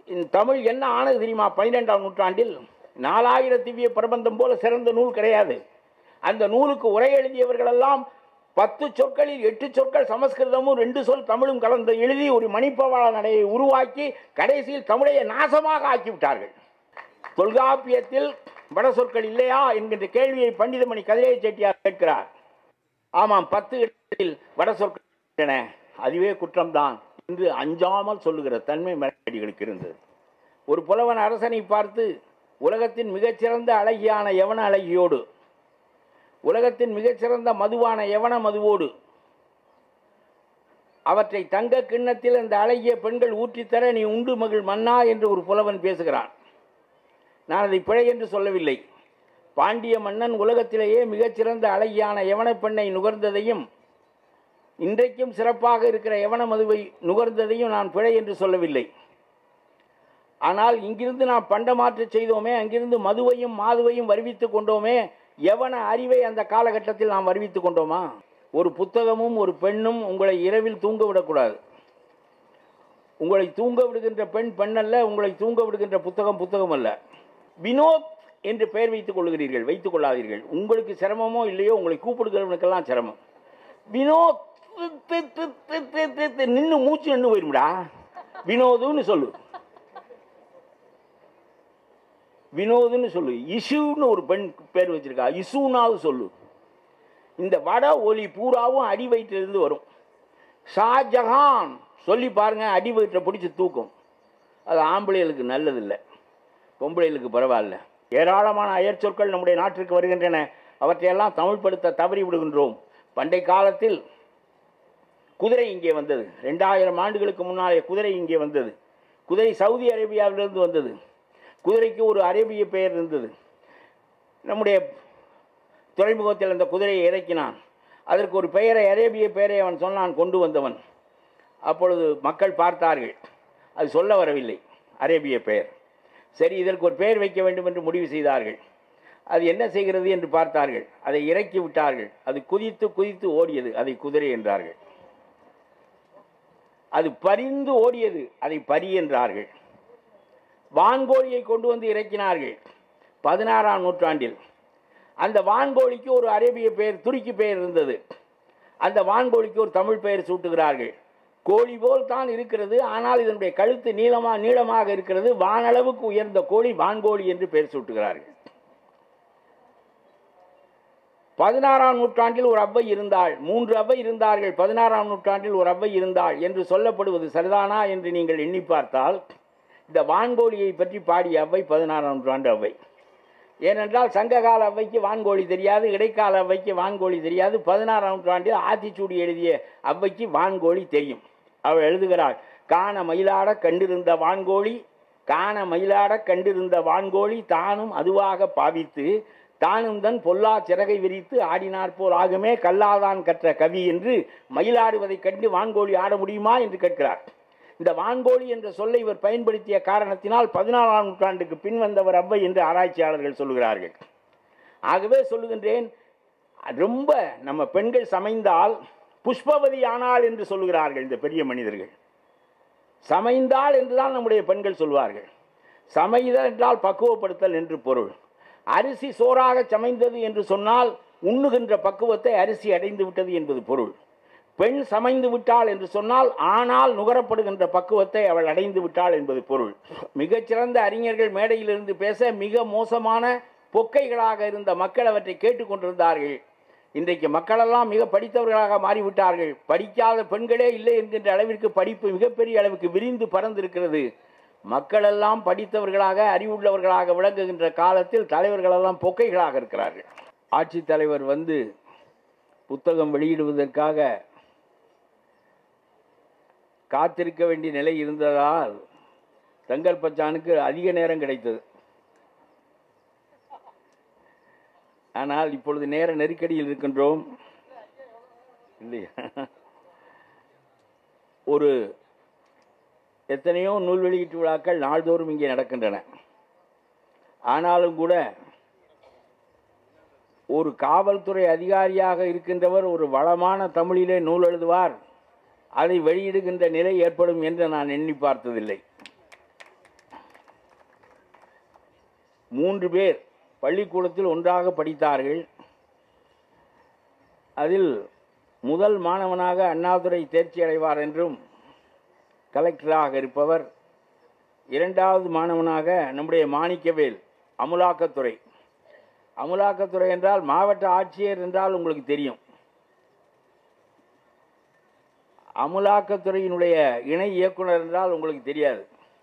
தமிழ் என்ன ஆனது தெரியுமா? 12ஆம் நூற்றாண்டில் 4000 திவ்ய பிரபந்தம் போல சிறந்த நூல் கிடையாது. அந்த நூலுக்கு உரை எழுதியவர்களெல்லாம் 10 சொற்களில் 8 சொற்கள் சமஸ்கிருதமும் 2 சொல் தமிழும் கலந்து எழுதி ஒரு மணிப்பவாள நடையை உருவாக்கி கடைசியில் தமிழையை நாசமாக ஆக்கிவிட்டார்கள். தொல்காப்பியத்தில் வட சொற்கள் இல்லையா என்கின்ற கேள்வியை பண்டிதமணி கதிரேச செட்டியார் கேட்கிறார். ஆமாம், 10 இடத்தில் வட சொற்கள், அதுவே குற்றம்தான் என்று அஞ்சாமல் சொல்லுகிற தன்மை மரக்கடிகளுக்கு இருந்தது. ஒரு புலவன் அரசனை பார்த்து, உலகத்தின் மிகச்சிறந்த அழகியான யவன அழகியோடு, உலகத்தின் மிகச்சிறந்த மதுவான யவன மதுவோடு அவற்றை தங்க கிண்ணத்தில் அந்த அழகிய பெண்கள் ஊற்றித்தர நீ உண்டு மகிழ் மன்னா என்று ஒரு புலவன் பேசுகிறான். நான் அதை பிழை என்று சொல்லவில்லை. பாண்டிய மன்னன் உலகத்திலேயே மிகச்சிறந்த அழகியான யவன பெண்ணை நுகர்ந்ததையும் இன்றைக்கும் சிறப்பாக இருக்கிற யவன மதுவை நுகர்ந்ததையும் நான் பிழை என்று சொல்லவில்லை. ஆனால் இங்கிருந்து நாம் பண்டமாற்று செய்தோமே, அங்கிருந்து மதுவையும் மாதுவையும் வருவித்து கொண்டோமே, யவன அறிவை அந்த காலகட்டத்தில் நாம் வருவித்து கொண்டோமா? ஒரு புத்தகமும் ஒரு பெண்ணும் உங்களை இரவில் தூங்க விடக்கூடாது. உங்களை தூங்க விடுகின்ற பெண் பெண்ணல்ல, உங்களை தூங்க விடுகின்ற புத்தகம் புத்தகம் அல்ல. வினோத் என்று பெயர் வைத்துக் கொள்கிறீர்கள், வைத்துக் கொள்ளாதீர்கள். உங்களுக்கு சிரமமோ இல்லையோ, உங்களை கூப்பிடுகிறவனுக்கெல்லாம் சிரமம். வினோத் நின்று மூச்சு நின்று போயிரும்டா, வினோதுன்னு சொல்லு, வினோதுன்னு சொல்லு. இசுன்னு ஒரு பெண் பேர் வச்சிருக்கா, இசுனாவது சொல்லு. இந்த வட ஒலி பூராவும் அடி வயிற்றிலிருந்து வரும். ஷாஜஹான் சொல்லி பாருங்க, அடி வயிற்றை பிடிச்சி தூக்கும். அது ஆம்பளைகளுக்கு நல்லதில்லை, பொம்பளைகளுக்கு பரவாயில்ல. ஏராளமான அயற்சொற்கள் நம்முடைய நாட்டிற்கு வருகின்றன. அவற்றையெல்லாம் தமிழ்படுத்த தவறி விடுகின்றோம். பண்டை காலத்தில் குதிரை இங்கே வந்தது. 2000 ஆண்டுகளுக்கு முன்னாலே குதிரை இங்கே வந்தது. குதிரை சவுதி அரேபியாவிலிருந்து வந்தது. குதிரைக்கு ஒரு அரேபிய பெயர் இருந்தது. நம்முடைய துறைமுகத்தில் அந்த குதிரையை இறக்கினான். அதற்கு ஒரு பெயரை, அரேபிய பெயரை அவன் சொன்னான், கொண்டு வந்தவன். அப்பொழுது மக்கள் பார்த்தார்கள், அது சொல்ல வரவில்லை அரேபிய பெயர். சரி, இதற்கு ஒரு பெயர் வைக்க வேண்டும் என்று முடிவு செய்தார்கள். அது என்ன செய்கிறது என்று பார்த்தார்கள். அதை இறக்கி விட்டார்கள். அது குதித்து குதித்து ஓடியது. அதை குதிரை என்றார்கள். அது பரிந்து ஓடியது. அதை பரி என்றார்கள். வான்கோழியை கொண்டு வந்து இறக்கினார்கள் 16ஆம் நூற்றாண்டில். அந்த வான்கோழிக்கு ஒரு அரேபிய பெயர், துருக்கி பெயர் இருந்தது. அந்த வான்கோழிக்கு ஒரு தமிழ் பெயர் சூட்டுகிறார்கள். கோழி போல் தான் இருக்கிறது, ஆனால் இதனுடைய கழுத்து நீளமாக இருக்கிறது. வானளவுக்கு உயர்ந்த கோழி வான்கோழி என்று பெயர் சூட்டுகிறார்கள். 16ஆம் நூற்றாண்டில் ஒரு அவ்வை இருந்தாள், 3 அவ்வை இருந்தார்கள். 16ஆம் நூற்றாண்டில் ஒரு அவ்வை இருந்தாள் என்று சொல்லப்படுவது சரிதானா என்று நீங்கள் எண்ணி பார்த்தால், இந்த வான்கோழியை பற்றி பாடிய அவ்வை 16ஆம் நூற்றாண்டு அவ்வை. ஏனென்றால் சங்ககால அவ்வைக்கு வான்கோழி தெரியாது, இடைக்கால அவ்வைக்கு வான்கோழி தெரியாது. 16ஆம் நூற்றாண்டில் ஆத்திச்சூடி எழுதிய அவ்வைக்கு வான்கோழி தெரியும். அவள் எழுதுகிறாள், காண மயிலாட கண்டிருந்த வான்கோழி, காண மயிலாட கண்டிருந்த வான்கோழி தானும் அதுவாக பாவித்து தானும் தன் பொல்லா சிறகை விரித்து ஆடினார் போல் ஆகுமே கல்லாதான் கற்ற கவி என்று மயிலாடுவதை கண்டு வான்கோழி ஆட முடியுமா என்று கேட்கிறார். இந்த வான்கோழி என்ற சொல்லை இவர் பயன்படுத்திய காரணத்தினால் 16ஆம் நூற்றாண்டுக்கு பின் வந்தவர் அவ்வை என்று ஆராய்ச்சியாளர்கள் சொல்லுகிறார்கள். ஆகவே சொல்லுகின்றேன், ரொம்ப நம்ம பெண்கள் சமைந்தால் புஷ்பவதி ஆனாள் என்று சொல்லுகிறார்கள் இந்த பெரிய மனிதர்கள். சமைந்தாள் என்றுதான் நம்முடைய பெண்கள் சொல்வார்கள். சமைதல் என்றால் பக்குவப்படுத்தல் என்று பொருள். அரிசி சோறாக சமைந்தது என்று சொன்னால் உண்ணுகின்ற பக்குவத்தை அரிசி அடைந்து விட்டது என்பது பொருள். பெண் சமைந்து விட்டாள் என்று சொன்னால் ஆனால் நுகரப்படுகின்ற பக்குவத்தை அவள் அடைந்து விட்டாள் என்பது பொருள். மிகச்சிறந்த அறிஞர்கள் மேடையிலிருந்து பேச மிக மோசமான பொக்கைகளாக இருந்த மக்கள் அவற்றை கேட்டுக்கொண்டிருந்தார்கள். இன்றைக்கு மக்களெல்லாம் மிக படித்தவர்களாக மாறிவிட்டார்கள். படிக்காத பெண்களே இல்லை என்கின்ற அளவிற்கு படிப்பு மிகப்பெரிய அளவுக்கு விரிந்து பறந்திருக்கிறது. மக்களெல்லாம் படித்தவர்களாக அறிவுள்ளவர்களாக விளங்குகின்ற காலத்தில் தலைவர்களெல்லாம் பொக்கைகளாக இருக்கிறார்கள். ஆட்சித்தலைவர் வந்து புத்தகம் வெளியிடுவதற்காக காத்திருக்க வேண்டிய நிலை இருந்ததால் தங்கல் பச்சானுக்கு அதிக நேரம் கிடைத்தது. ஆனால் இப்பொழுது நேர நெருக்கடியில் இருக்கின்றோம் இல்லையா? ஒரு எத்தனையோ நூல் வெளியீட்டு விழாக்கள் நாள்தோறும் இங்கே நடக்கின்றன. ஆனாலும் கூட ஒரு காவல்துறை அதிகாரியாக இருக்கின்றவர் ஒரு வளமான தமிழிலே நூல் எழுதுவார், அதை வெளியிடுகின்ற நிலை ஏற்படும் என்று நான் எண்ணி பார்த்ததில்லை. 3 பேர் பள்ளிக்கூடத்தில் ஒன்றாக படித்தார்கள். அதில் முதல் மாணவனாக அண்ணாதுரை தேர்ச்சி அடைவார் என்றும் கலெக்டராக இருப்பவர், 2வது மாணவனாக நம்முடைய மாணிக்கவேல் அமலாக்கத்துறை. அமலாக்கத்துறை என்றால் மாவட்ட ஆட்சியர் என்றால் உங்களுக்கு தெரியும். அமலாக்கத்துறையினுடைய இணை இயக்குனர் என்றால் உங்களுக்கு தெரியாது.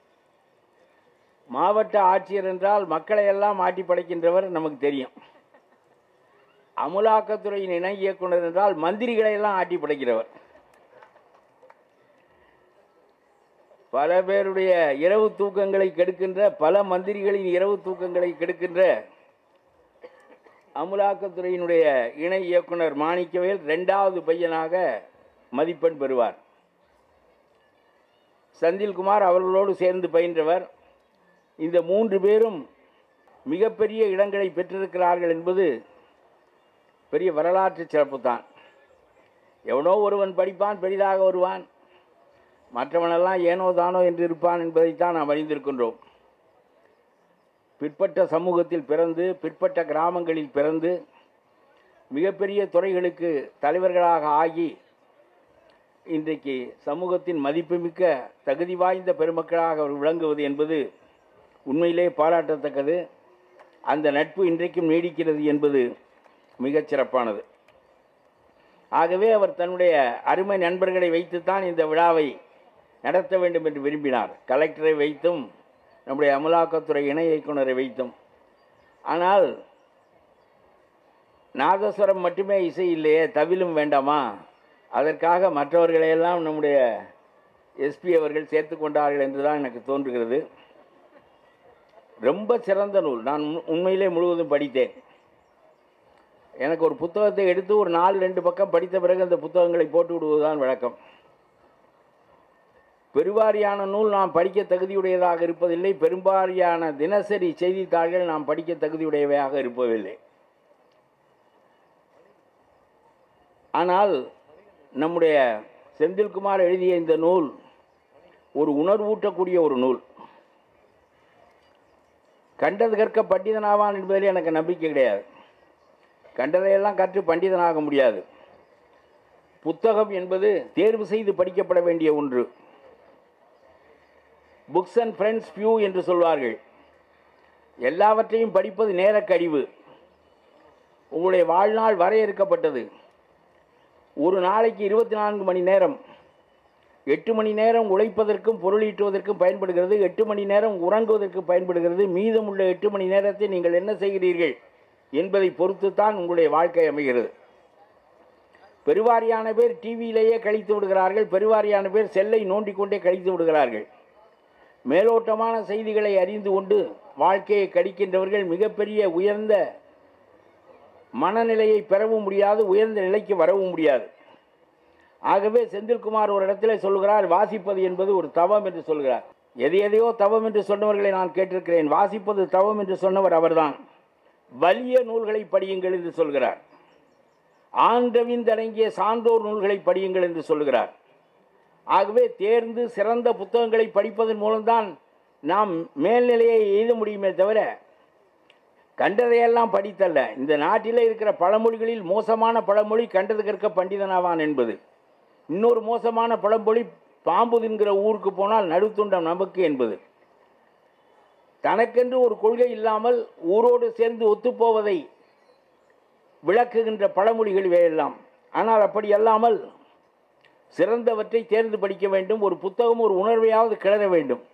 மாவட்ட ஆட்சியர் என்றால் மக்களை எல்லாம் ஆட்டி படைக்கின்றவர் நமக்கு தெரியும். அமலாக்கத்துறையின் இணை இயக்குனர் என்றால் மந்திரிகளை எல்லாம் ஆட்டி படைக்கிறவர். பல பேருடைய இரவு தூக்கங்களை கெடுக்கின்ற, பல மந்திரிகளின் இரவு தூக்கங்களை கெடுக்கின்ற அமலாக்கத்துறையினுடைய இணை இயக்குனர் மாணிக்கவேல் 2வது பையனாக மதிப்பெண் பெறுவார். செந்தில்குமார் அவர்களோடு சேர்ந்து பயின்றவர். இந்த 3 பேரும் மிகப்பெரிய இடங்களை பெற்றிருக்கிறார்கள் என்பது பெரிய வரலாற்று சிறப்பு தான். எவனோ ஒருவன் படிப்பான், பெரிதாக வருவான், மற்றவனெல்லாம் ஏனோ தானோ என்று இருப்பான் என்பதைத்தான் நாம் அறிந்திருக்கின்றோம். பிற்பட்ட சமூகத்தில் பிறந்து, பிற்பட்ட கிராமங்களில் பிறந்து, மிகப்பெரிய துறைகளுக்கு தலைவர்களாக ஆகி, இன்றைக்கு சமூகத்தின் மதிப்புமிக்க தகுதி வாய்ந்த பெருமக்களாக அவர் விளங்குவது என்பது உண்மையிலே பாராட்டத்தக்கது. அந்த நட்பு இன்றைக்கும் நீடிக்கிறது என்பது மிகச் சிறப்பானது. ஆகவே அவர் தன்னுடைய அருமை நண்பர்களை வைத்துத்தான் இந்த விழாவை நடத்த வேண்டும் என்று விரும்பினார். கலெக்டரை வைத்தும், நம்முடைய அமலாக்கத்துறை இணை இயக்குனரை வைத்தும். ஆனால் நாதஸ்வரம் மட்டுமே இசை இல்லையே, தவிலும் வேண்டாமா? அதற்காக மற்றவர்களையெல்லாம் நம்முடைய எஸ்பி அவர்கள் சேர்த்து கொண்டார்கள் என்று தான் எனக்கு தோன்றுகிறது. ரொம்ப சிறந்த நூல். நான் உண்மையிலே முழுவதும் படித்தேன். எனக்கு ஒரு புத்தகத்தை எடுத்து ஒரு 4-2 பக்கம் படித்த பிறகு அந்த புத்தகங்களை போட்டு விடுவதுதான் வழக்கம். பெருவாரியான நூல் நாம் படிக்க தகுதியுடையதாக இருப்பதில்லை. பெரும்பாரியான தினசரி செய்தித்தாள்கள் நாம் படிக்க தகுதியுடையவையாக இருப்பதில்லை. ஆனால் நம்முடைய செந்தில்குமார் எழுதிய இந்த நூல் ஒரு உணர்வூட்டக்கூடிய ஒரு நூல். கண்டது கற்க பண்டிதனாவான் என்பதில் எனக்கு நம்பிக்கை கிடையாது. கண்டதையெல்லாம் கற்று பண்டிதனாக முடியாது. புத்தகம் என்பது தேர்வு செய்து படிக்கப்பட வேண்டிய ஒன்று. புக்ஸ் அண்ட் ஃப்ரெண்ட்ஸ் ஃபியூ என்று சொல்வார்கள். எல்லாவற்றையும் படிப்பது நேரக்கழிவு. உங்களுடைய வாழ்நாள் வரையறுக்கப்பட்டது. ஒரு நாளைக்கு 24 மணி நேரம். 8 மணி நேரம் உழைப்பதற்கும் பொருளீட்டுவதற்கும் பயன்படுகிறது. 8 மணி நேரம் உறங்குவதற்கு பயன்படுகிறது. மீதமுள்ள 8 மணி நேரத்தை நீங்கள் என்ன செய்கிறீர்கள் என்பதை பொறுத்து தான் உங்களுடைய வாழ்க்கை அமைகிறது. பெருவாரியான பேர் டிவியிலேயே கழித்து விடுகிறார்கள். பெருவாரியான பேர் செல்லை நோண்டிக்கொண்டே கழித்து விடுகிறார்கள். மேலோட்டமான செய்திகளை அறிந்து கொண்டு வாழ்க்கையை கடிக்கின்றவர்கள் மிகப்பெரிய உயர்ந்த மனநிலையை பெறவும் முடியாது, உயர்ந்த நிலைக்கு வரவும் முடியாது. ஆகவே செந்தில்குமார் ஒரு இடத்துல சொல்கிறார், வாசிப்பது என்பது ஒரு தவம் என்று சொல்கிறார். எதையோ தவம் என்று சொன்னவர்களை நான் கேட்டிருக்கிறேன். வாசிப்பது தவம் என்று சொன்னவர் அவர்தான். வலிய நூல்களை படியுங்கள் என்று சொல்கிறார். ஆண்டவிந்தடங்கிய சான்றோர் நூல்களை படியுங்கள் என்று சொல்கிறார். ஆகவே தேர்ந்து சிறந்த புத்தகங்களை படிப்பதன் மூலம்தான் நாம் மேல்நிலையை எய்த முடியுமே தவிர கண்டதையெல்லாம் படித்தல்ல. இந்த நாட்டில் இருக்கிற பழமொழிகளில் மோசமான பழமொழி கண்டது கற்க பண்டிதனாவான் என்பது. இன்னொரு மோசமான பழமொழி பாம்பு தின்கிற ஊருக்கு போனால் நடுத்துண்டம் நமக்கு என்பது. தனக்கென்று ஒரு கொள்கை இல்லாமல் ஊரோடு சேர்ந்து ஒத்துப்போவதை விளக்குகின்ற பழமொழிகள் இவையெல்லாம். ஆனால் அப்படி அல்லாமல் சிறந்தவற்றை தேர்ந்து படிக்க வேண்டும். ஒரு புத்தகம் ஒரு உணர்வையாவது கிளற வேண்டும்.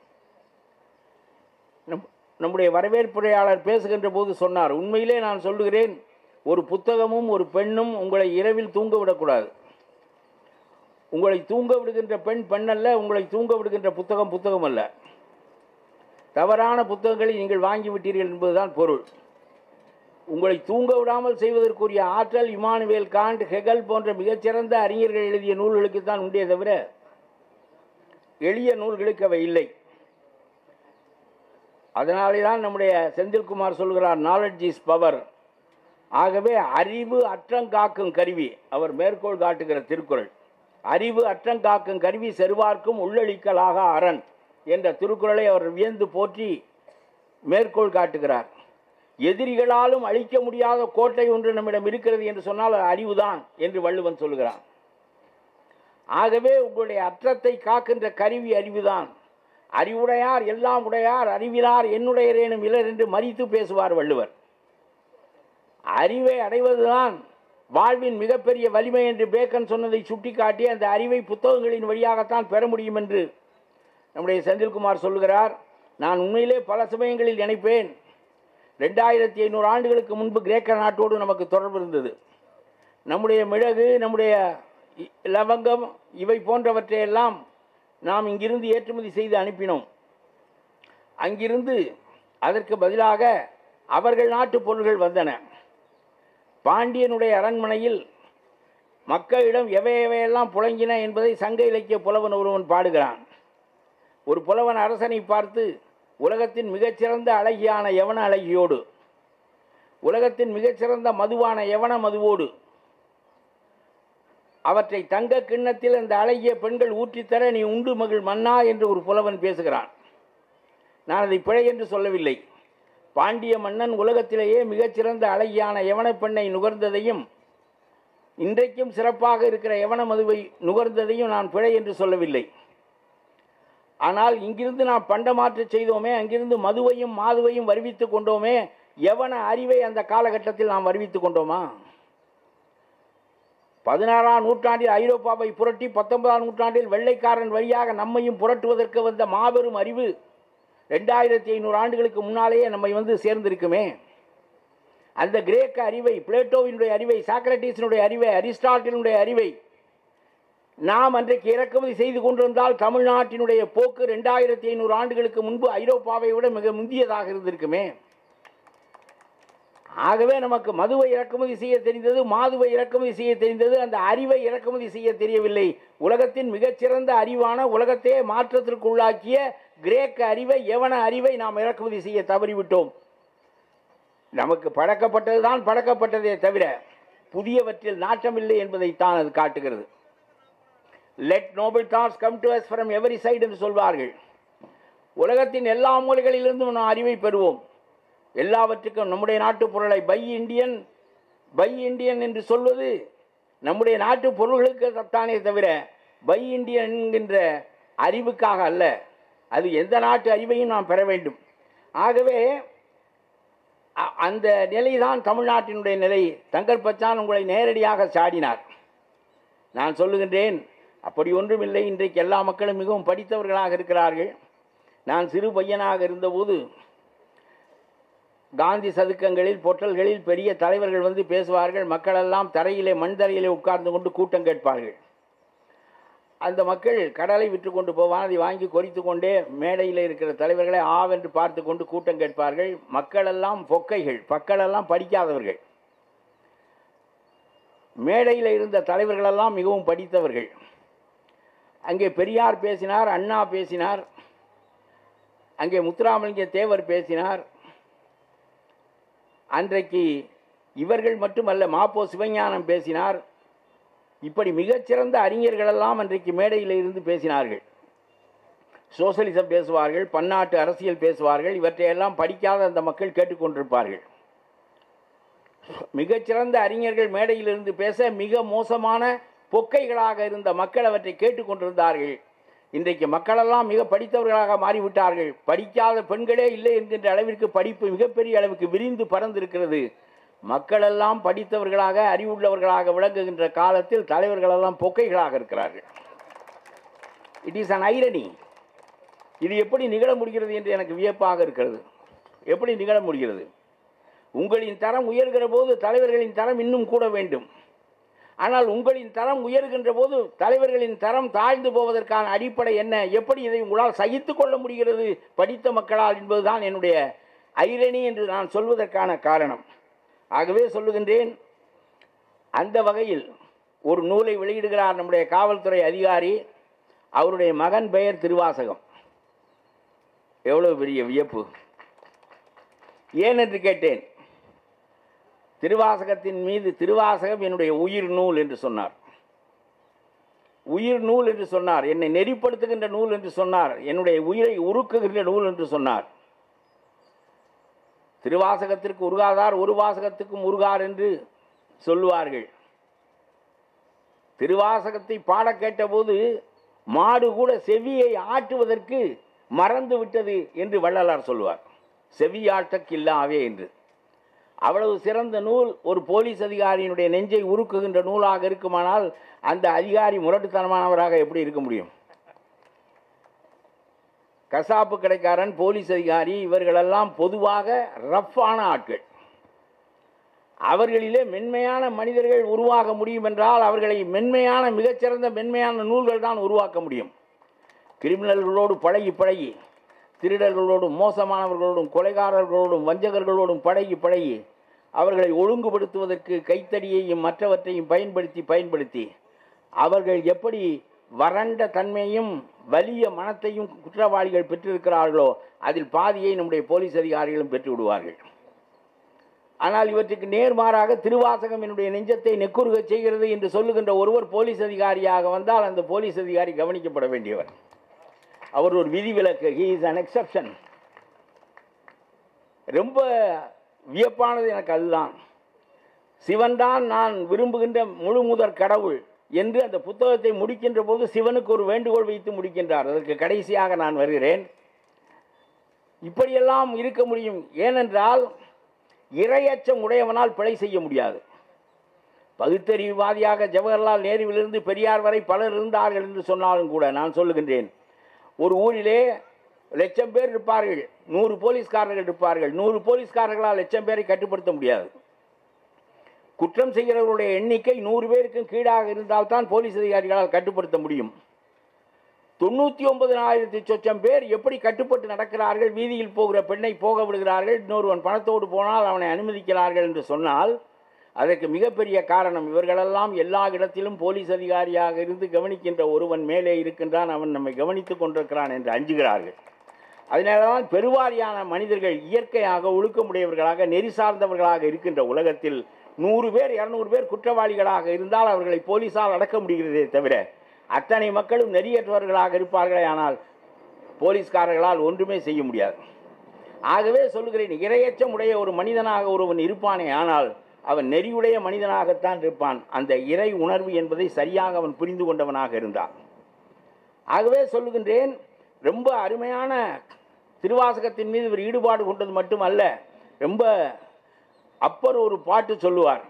நம்முடைய வரவேற்புரையாளர் பேசுகின்ற போது சொன்னார், உண்மையிலே நான் சொல்லுகிறேன், ஒரு புத்தகமும் ஒரு பெண்ணும் உங்களை இரவில் தூங்க விடக்கூடாது. உங்களை தூங்க விடுகின்ற பெண் பெண்ணல்ல, உங்களை தூங்க விடுகின்ற புத்தகம் புத்தகம் அல்ல. தவறான புத்தகங்களை நீங்கள் வாங்கிவிட்டீர்கள் என்பதுதான் பொருள். உங்களை தூங்க விடாமல் செய்வதற்குரிய ஆற்றல் இமானுவேல் காண்ட், ஹெகல் போன்ற மிகச்சிறந்த அறிஞர்கள் எழுதிய நூல்களுக்கு தான் உண்டே தவிர எளிய நூல்களுக்கு அவை இல்லை. அதனாலே தான் நம்முடைய செந்தில்குமார் சொல்கிறார், நாலெட்ஜ் இஸ் பவர். ஆகவே அறிவு அற்றங்காக்கும் கருவி, அவர் மேற்கோள் காட்டுகிற திருக்குறள். அறிவு அற்றங்காக்கும் கருவி செருவார்க்கும் உள்ளளிக்கலாக அரண் என்ற திருக்குறளை அவர் வியந்து போற்றி மேற்கோள் காட்டுகிறார். எதிரிகளாலும் அழிக்க முடியாத கோட்டை ஒன்று நம்மிடம் இருக்கிறது என்று சொன்னால் அது அறிவுதான் என்று வள்ளுவன் சொல்கிறான். ஆகவே உங்களுடைய அற்றத்தை காக்கின்ற கருவி அறிவுதான். அறிவுடையார் எல்லாம் உடையார், அறிவிலார் என்னுடையரேனும் இலர் என்று மறித்து பேசுவார் வள்ளுவர். அறிவை அடைவதுதான் வாழ்வின் மிகப்பெரிய வலிமை என்று பேக்கன் சொன்னதை சுட்டிக்காட்டி அந்த அறிவை புத்தகங்களின் வழியாகத்தான் பெற முடியும் என்று நம்முடைய செந்தில்குமார் சொல்கிறார். நான் உண்மையிலே பல சமயங்களில் நினைப்பேன், 2500 ஆண்டுகளுக்கு முன்பு கிரேக்க நாட்டோடு நமக்கு தொடர்பு இருந்தது. நம்முடைய மிளகு, நம்முடைய லவங்கம் இவை போன்றவற்றையெல்லாம் நாம் இங்கிருந்து ஏற்றுமதி செய்து அனுப்பினோம். அங்கிருந்து அதற்கு பதிலாக அவர்கள் நாட்டு பொருள்கள் வந்தன. பாண்டியனுடைய அரண்மனையில் மக்களிடம் எவையெல்லாம் புழங்கின என்பதை சங்க இலக்கிய புலவன் ஒருவன் பாடுகிறான். ஒரு புலவன் அரசனை பார்த்து, உலகத்தின் மிகச்சிறந்த அழகியான யவன அழகியோடு, உலகத்தின் மிகச்சிறந்த மதுவான யவன மதுவோடு அவற்றை தங்க கிண்ணத்தில் அந்த அழகிய பெண்கள் ஊற்றித்தர நீ உண்டு மகிழ் மன்னா என்று ஒரு புலவன் பேசுகிறான். நான் அதை பிழை என்று சொல்லவில்லை. பாண்டிய மன்னன் உலகத்திலேயே மிகச்சிறந்த அழகியான யவன பெண்ணை நுகர்ந்ததையும் இன்றைக்கும் சிறப்பாக இருக்கிற யவன மதுவை நுகர்ந்ததையும் நான் பிழை என்று சொல்லவில்லை. ஆனால் இங்கிருந்து நாம் பண்டமாற்று செய்தோமே, அங்கிருந்து மதுவையும் மாதுவையும் வருவித்து கொண்டோமே, யவன அறிவை அந்த காலகட்டத்தில் நாம் வருவித்து கொண்டோமா? 16ஆம் நூற்றாண்டில் ஐரோப்பாவை புரட்டி 19ஆம் நூற்றாண்டில் வெள்ளைக்காரன் வழியாக நம்மையும் புரட்டுவதற்கு வந்த மாபெரும் அறிவு 2500 ஆண்டுகளுக்கு முன்னாலேயே நம்மை வந்து சேர்ந்திருக்குமே. அந்த கிரேக்க அறிவை, பிளேட்டோவினுடைய அறிவை, சாக்ரட்டிஸினுடைய அறிவை, அரிஸ்டாட்டிலுடைய அறிவை நாம் அன்றைக்கு இறக்குமதி செய்து கொண்டிருந்தால் தமிழ்நாட்டினுடைய போக்கு 2500 ஆண்டுகளுக்கு முன்பு ஐரோப்பாவை விட மிக முந்தியதாக இருந்திருக்குமே. ஆகவே நமக்கு மதுவை இறக்குமதி செய்ய தெரிந்தது, மாதுவை இறக்குமதி செய்ய தெரிந்தது, அந்த அறிவை இறக்குமதி செய்ய தெரியவில்லை. உலகத்தின் மிகச்சிறந்த அறிவான, உலகத்தையே மாற்றத்திற்கு உள்ளாக்கிய கிரேக்க அறிவை, யவன அறிவை நாம் இறக்குமதி செய்ய தவறிவிட்டோம். நமக்கு பழக்கப்பட்டதுதான் பழக்கப்பட்டதே தவிர புதியவற்றில் நாட்டமில்லை என்பதைத்தான் அது காட்டுகிறது. Let noble thoughts come to us from every side என்று சொல்வார்கள். உலகத்தின் எல்லா மூலைகளிலிருந்தும் நாம் அறிவை பெறுவோம். எல்லாவற்றுக்கும் நம்முடைய நாட்டு பொருளை பை இண்டியன் என்று சொல்வது நம்முடைய நாட்டு பொருள்களுக்கு தானே தவிர பை இண்டியன் என்கின்ற அறிவுக்காக அல்ல. அது எந்த நாட்டு அறிவையும் நாம் பெற வேண்டும். ஆகவே அந்த நிலைதான் தமிழ்நாட்டினுடைய நிலை. தங்கர்பச்சான் உங்களை நேரடியாக சாடினார். நான் சொல்லுகின்றேன், அப்படி ஒன்றும் இல்லை. இன்றைக்கு எல்லா மக்களும் மிகவும் படித்தவர்களாக இருக்கிறார்கள். நான் சிறு பையனாக இருந்தபோது காந்தி சதுக்கங்களில், பொட்டல்களில் பெரிய தலைவர்கள் வந்து பேசுவார்கள். மக்களெல்லாம் தரையிலே, மண் தரையிலே உட்கார்ந்து கொண்டு கூட்டம் கேட்பார்கள். அந்த மக்கள் கடலை விற்று கொண்டு போவான், அதை வாங்கி கொறித்து கொண்டே மேடையில் இருக்கிற தலைவர்களை ஆவென்று பார்த்து கொண்டு கூட்டம் கேட்பார்கள். மக்களெல்லாம் பொக்கைகள், மக்களெல்லாம் படிக்காதவர்கள். மேடையில் இருந்த தலைவர்களெல்லாம் மிகவும் படித்தவர்கள். அங்கே பெரியார் பேசினார், அண்ணா பேசினார், அங்கே முத்துராமலிங்க தேவர் பேசினார். அன்றைக்கு இவர்கள் மட்டுமல்ல, மாப்போ சிவஞானம் பேசினார். இப்படி மிகச்சிறந்த அறிஞர்களெல்லாம் அன்றைக்கு மேடையில் இருந்து பேசினார்கள். சோசலிசம் பேசுவார்கள், பன்னாட்டு அரசியல் பேசுவார்கள். இவற்றையெல்லாம் படிக்காத அந்த மக்கள் கேட்டுக்கொண்டிருப்பார்கள். மிகச்சிறந்த அறிஞர்கள் மேடையிலிருந்து பேச மிக மோசமான பொக்கைகளாக இருந்த மக்கள் அவற்றை கேட்டுக்கொண்டிருந்தார்கள். இன்றைக்கு மக்களெல்லாம் மிக படித்தவர்களாக மாறிவிட்டார்கள். படிக்காத பெண்களே இல்லை என்கின்ற அளவிற்கு படிப்பு மிகப்பெரிய அளவுக்கு விரிந்து பறந்திருக்கிறது. மக்களெல்லாம் படித்தவர்களாக, அறிவுள்ளவர்களாக விளங்குகின்ற காலத்தில் தலைவர்களெல்லாம் பொக்கைகளாக இருக்கிறார்கள். It is an irony. இது எப்படி நிகழ முடிகிறது என்று எனக்கு வியப்பாக இருக்கிறது. எப்படி நிகழ முடிகிறது? உங்களின் தரம் உயர்கிற போது தலைவர்களின் தரம் இன்னும் கூட வேண்டும். ஆனால் உங்களின் தரம் உயர்கின்ற போது தலைவர்களின் தரம் தாழ்ந்து போவதற்கான அடிப்படை என்ன? எப்படி இதை உங்களால் சகித்து கொள்ள முடிகிறது படித்த மக்களால் என்பதுதான் என்னுடைய ஐரணி என்று நான் சொல்வதற்கான காரணம். ஆகவே சொல்லுகின்றேன், அந்த வகையில் ஒரு நூலை வெளியிடுகிறார் நம்முடைய காவல்துறை அதிகாரி. அவருடைய மகன் பெயர் திருவாசகம். எவ்வளவு பெரிய வியப்பு! ஏன் என்று கேட்டேன். திருவாசகத்தின் மீது, திருவாசகம் என்னுடைய உயிர் நூல் என்று சொன்னார். உயிர் நூல் என்று சொன்னார். என்னை நெறிப்படுத்துகின்ற நூல் என்று சொன்னார். என்னுடைய உயிரை உருக்குகின்ற நூல் என்று சொன்னார். திருவாசகத்திற்கு உருகாதார் ஒரு வாசகத்துக்கும் உருகார் என்று சொல்லுவார்கள். திருவாசகத்தை பாட கேட்டபோது மாடு கூட செவியை ஆட்டுவதற்கு மறந்து விட்டது என்று வள்ளலார் சொல்வார். செவியாட்டக்கில்லாவே என்று. அவ்வளவு சிறந்த நூல் ஒரு போலீஸ் அதிகாரியினுடைய நெஞ்சை உருக்குகின்ற நூலாக இருக்குமானால் அந்த அதிகாரி முரட்டுத்தனமானவராக எப்படி இருக்க முடியும்? கசாப்பு கடைக்காரன், போலீஸ் அதிகாரி, இவர்களெல்லாம் பொதுவாக ரஃப்பான ஆட்கள். அவர்களிலே மென்மையான மனிதர்கள் உருவாக முடியும் என்றால் அவர்களை மென்மையான, மிகச்சிறந்த மென்மையான நூல்கள் தான் உருவாக்க முடியும். கிரிமினல்களோடு பழகி பழகி, திருடர்களோடும் மோசமானவர்களோடும் கொலைகாரர்களோடும் வஞ்சகர்களோடும் பழகி அவர்களை ஒழுங்குபடுத்துவதற்கு கைத்தடியையும் மற்றவற்றையும் பயன்படுத்தி அவர்கள் எப்படி வறண்ட தன்மையும் வலிய மனத்தையும் குற்றவாளிகள் பெற்றிருக்கிறார்களோ அதில் பாதியை நம்முடைய போலீஸ் அதிகாரிகளும் பெற்று விடுவார்கள். ஆனால் இவற்றுக்கு நேர்மாறாக திருவாசகம் என்னுடைய நெஞ்சத்தை நெக்குருக செய்கிறது என்று சொல்லுகின்ற ஒருவர் போலீஸ் அதிகாரியாக வந்தால் அந்த போலீஸ் அதிகாரி கவனிக்கப்பட வேண்டியவர். அவர் ஒரு விதிவிலக்கு. He is an exception. ரொம்ப வியப்பானது எனக்கு அதுதான். சிவன்தான் நான் விரும்புகின்ற முழு முதற் கடவுள் என்று அந்த புத்தகத்தை முடிக்கின்ற போது சிவனுக்கு ஒரு வேண்டுகோள் வைத்து முடிக்கின்றார். அதற்கு கடைசியாக நான் வருகிறேன். இப்படியெல்லாம் இருக்க முடியும். ஏனென்றால் இரையச்சம் உடையவனால் பிழை செய்ய முடியாது. பகுத்தறிவுவாதியாக ஜவஹர்லால் நேருவிலிருந்து பெரியார் வரை பலர் இருந்தார்கள் என்று சொன்னாலும் கூட நான் சொல்லுகின்றேன், ஒரு ஊரிலே 1,00,000 பேர் இருப்பார்கள், 100 போலீஸ்காரர்கள் இருப்பார்கள். 100 போலீஸ்காரர்களால் 1,00,000 பேரை கட்டுப்படுத்த முடியாது. குற்றம் செய்கிறவர்களுடைய எண்ணிக்கை 100 பேருக்கும் கீழாக இருந்தால்தான் போலீஸ் அதிகாரிகளால் கட்டுப்படுத்த முடியும். 99,000 சொச்சம் பேர் எப்படி கட்டுப்பட்டு நடக்கிறார்கள்? வீதியில் போகிற பெண்ணை போக விடுகிறார்கள், இன்னொருவன் பணத்தோடு போனால் அவனை அனுமதிக்கிறார்கள் என்று சொன்னால் அதற்கு மிகப்பெரிய காரணம் இவர்களெல்லாம் எல்லா இடத்திலும் போலீஸ் அதிகாரியாக இருந்து கவனிக்கின்ற ஒருவன் மேலே இருக்கின்றான், அவன் நம்மை கவனித்துக் கொண்டிருக்கிறான் என்று அஞ்சுகிறார்கள். அதனால்தான் பெருவாரியான மனிதர்கள் இயற்கையாக ஒழுக்கமுடையவர்களாக நெறி சார்ந்தவர்களாக இருக்கின்ற உலகத்தில் 100 பேர் 200 பேர் குற்றவாளிகளாக இருந்தால் அவர்களை போலீஸால் அடக்க முடிகிறதே தவிர அத்தனை மக்களும் நெறியற்றவர்களாக இருப்பார்களே, ஆனால் போலீஸ்காரர்களால் ஒன்றுமே செய்ய முடியாது. ஆகவே சொல்லுகிறேன், இரையச்சம் உடைய ஒரு மனிதனாக ஒருவன் இருப்பானே ஆனால் அவன் நெறியுடைய மனிதனாகத்தான் இருப்பான். அந்த இறை உணர்வு என்பதை சரியாக அவன் புரிந்து கொண்டவனாக இருந்தான். ஆகவே சொல்லுகின்றேன், ரொம்ப அருமையான திருவாசகத்தின் மீது ஒரு ஈடுபாடு கொண்டது மட்டுமல்ல, ரொம்ப அப்பர் ஒரு பாட்டு சொல்லுவார்.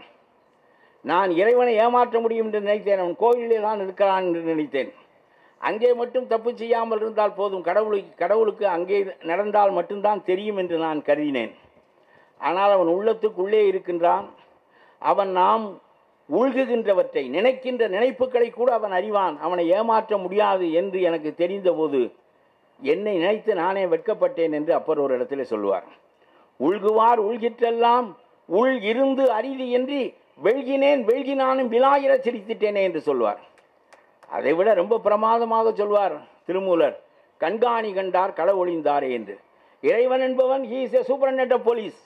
நான் இறைவனை ஏமாற்ற முடியும் என்று நினைத்தேன், அவன் கோயிலே தான் இருக்கிறான் என்று நினைத்தேன். அங்கே மட்டும் தப்பு செய்யாமல் இருந்தால் போதும், கடவுளுக்கு அங்கே நடந்தால் மட்டும்தான் தெரியும் என்று நான் கருதினேன். ஆனால் அவன் உள்ளத்துக்குள்ளே இருக்கின்றான். அவன் நாம் உள்குகின்றவற்றை, நினைக்கின்ற நினைப்புகளை கூட அவன் அறிவான். அவனை ஏமாற்ற முடியாது என்று எனக்கு தெரிந்தபோது என்னை நினைத்து நானே வெட்கப்பட்டேன் என்று அப்பர் ஒரு இடத்துல சொல்லுவார். உள்குவார் உள்கிற்றெல்லாம் உள் இருந்து அரிது என்று வெள்கினேன் வெள்கினானும் விலாயிர சிரித்திட்டேனே என்று சொல்வார். அதைவிட ரொம்ப பிரமாதமாக சொல்வார் திருமூலர், கண்காணி கண்டார் கள ஒளிந்தாரே என்று. இறைவன் என்பவன் he is a superintendent of police.